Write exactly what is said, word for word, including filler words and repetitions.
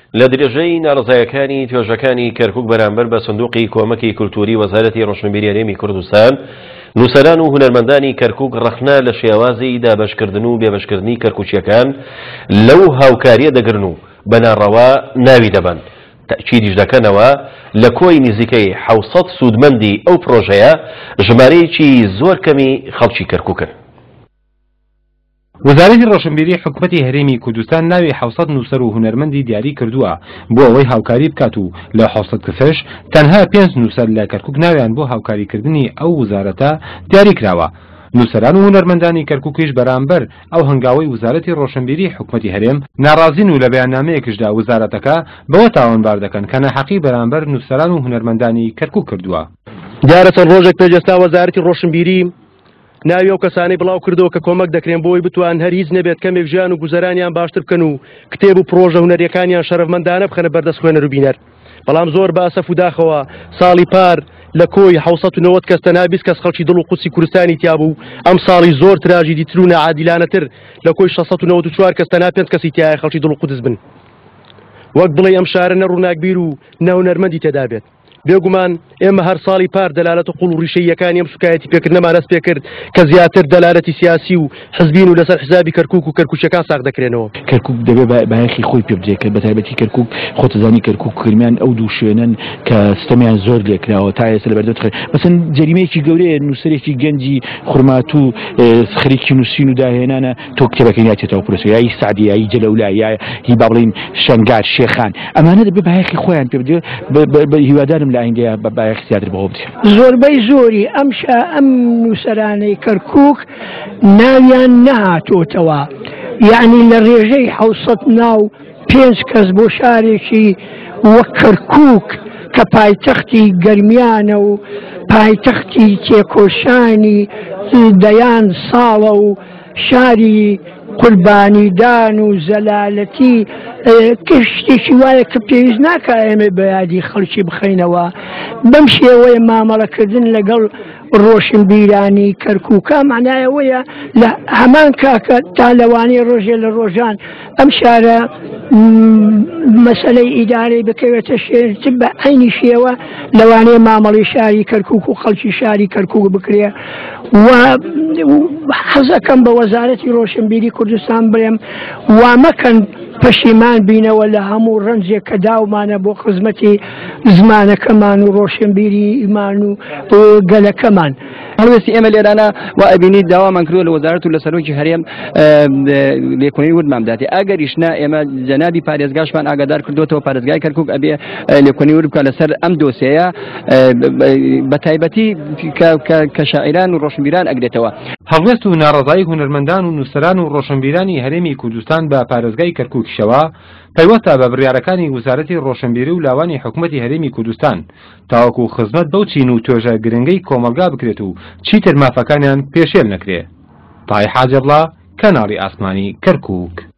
لە درێژەی ناڕزایەکانی توێژەکانی کەرکووک بەرامبەر بە سندوقی کۆمەکی کولتوری وەزارەتی ڕۆشنبیری هەرێمی کوردستان، نووسەران و هونەرمەندانی کەرکووک ڕەخنە لە شێوازی دابەشکردن و بێبەشکردنی کەرکووچیەکان لەو هاوکاریە دەگرن و بە ناڕەوا ناوی دەبن. تەکیدیش دەکەنەوە لە کۆی نزیکەی حەوت سەد سوودمەندی ئەو پرۆژەیە ژمارەیەکی زۆر کەمی خەڵکی کەرکووکن. وەزارەتی ڕۆشنبیری حکوومەتی هەرێمی کوردستان ناوی حەوت سەد نووسەر و هونەرمەندی دیاری کردووە بۆ ئەوەی هاوکاری بکات و لە حەوت سەد کەسەش تەنها پێنج نووسەر لە کەرکووک ناویان بۆ هاوکاریکردنی ئەو وزارەتە دیاری کراوە. نووسەران و هونەرمەندانی کەرکووکیش بەرامبەر ئەو هەنگاوەی وەزارەتی ڕۆشنبیری حکوومەتی هەرێم ناڕازین و لە بەیاننامەیەکشدا وەزارەتەکە بەوە تاوانبار دەکەن کە نەحەقی بەرامبەر نووسەران و هونەرمەندانی کەرکووک کردووە. دیارە چەند ڕۆژێک پێشێستا وەزارەتی ڕۆشنبیری ناوی ئەو کەسانەی بڵاو کردەوە کە کۆمەک دەکرێن بۆی بتوان هەر هیچ نەبێت کەمێک ژیان و گوزەرانیان باشتر بکەن و کتێب و پرۆژە هونەریەکانیان شەرەفمەندانە بخەنە بەردەست خوێنەر و بینەر. بەڵام زۆر بە ئەسەف و داخەوە ساڵی پار لە کۆی حەوت سەد و نەوەت کەس تەنها بیست کەس خەڵکی دڵ و قوچی کوردستانی تیا بوو. ئەم ساڵی زۆر تراژیدی تر و نەعادیلانەتر لە کۆی شەش سەد و نەوەت و چوار کەس تەنها پێنج کەسی تیایە خەڵکی دڵ و قودس بن. وەک بڵێ ئەم شارە نەڕووناکبیر و ناونەرمەندی تێدا بێت. بێگومان ئێمە هەر ساڵی پار دەلالەت و قوڵ و ڕیشەیەکانی ئەم سوکایەتی پێکردنەمان هەست پێ کرد کە زیاتر دەلالەتی سیاسی و حزبین و لەسەر حزابی کەرکووک و کەرکووچەکان ساغ دەکرێنەوە. کەرکووک دەبێت بەیەخی خۆی پێ بدرێت بە تایبەتی کەرکووک خۆتەزانی کەرکووک کرمیان ئەو دوو شوێنن کە ستەمیان زۆر لێکراوە تا ئێستا لەبەردەوت خێر. مەسەن جەریمەیەکی گەورەیە نووسەرێکی گەنجی خوڕماتوو خەریکی نووسین و داهێنانە تۆ کتێبەکەی ناچێتەوە پرۆسە یای سعدی یای جەلەولا یا هی با بڵین شەنگار شێخان ئەمانە دەبێت بەیەخی خۆیان پێ بدرێت بە هیوادارم لە ئایندەیە زیاتر بەهۆ بدرێت. زۆربەی زۆری ئەم ئەم نووسەرانەی کەرکووک ناویان نەهاتۆتەوە، یعنی لە ڕێژەی حەوت سەد ناو پێنج کەس بۆ شارێکی وەک کەرکووک کە پایتەختی گەرمیانە و پایتەختی تێکۆشانی دەیان ساڵە و شاری قوربانیدان و زەلالەتی شتێکی وایە کە پێویست ناکە ئێمە بە یادی خەڵکی بخەینەوە. بەم شێوەیە مامەڵەکردن لەگەڵ ڕۆشنبیرانی کەرکووکە معنایەوەیە لە هەمان کاکە تا لەوانەیە ڕۆژێ لە ڕۆژان ئەم شارە مەسەلەی ئیدارەی بکەوێتە شێرتر بە عینی شێوە لەوانەیە مامەڵی شاری کەرکووک و خەڵکی شاری کەرکووک بکرێ. و حەزەکەم بە وەزارەتی ڕۆشنبیری کوردستان بڵێم وا مەکەن پەشیمان بینەوە لە هەموو ڕەنجێک کە داومانە بۆ خزمەتی زمانەکەمان و ڕۆشنبیری ئیمان و گەلەکەمان. هەڵوێستی ئێمە لێرانە و ئەبینی داوامان کردووە لە وەزارەت و لە سەرۆکی هەرێم لێکۆنی ورد داتی ئەگەریشنا ئێمە جەنابی پارێزگاشمان ئاگادار کردوێتەوە پارێزگای کەرکووک ئەبێ لێکۆنی ورد بکات لەسەر ئەم دۆسەیە بە تایبەتی کە شاعیران و ڕۆشنبیران ئەگرێتەوە. هەڵوێست و ناڕەزایی هونەرمەندان و نووسەران و ڕۆشنبیرانی هەرێمی کوردستان بە پارێزگای کەرکووکیشەوە پەیوەستە بە بڕیارەکانی وەزارەتی ڕۆشنبیری و لاوانی حکوومەتی هەرێمی کوردستان تاوەکو خزمەت بەو چین و توێژە گرنگەی کۆمەلگا بکرێت و چیتر مافەکانیان پێشێل نەکرێت. تای حاجەبڵا، کەناڵی ئاسمانی کەرکووک.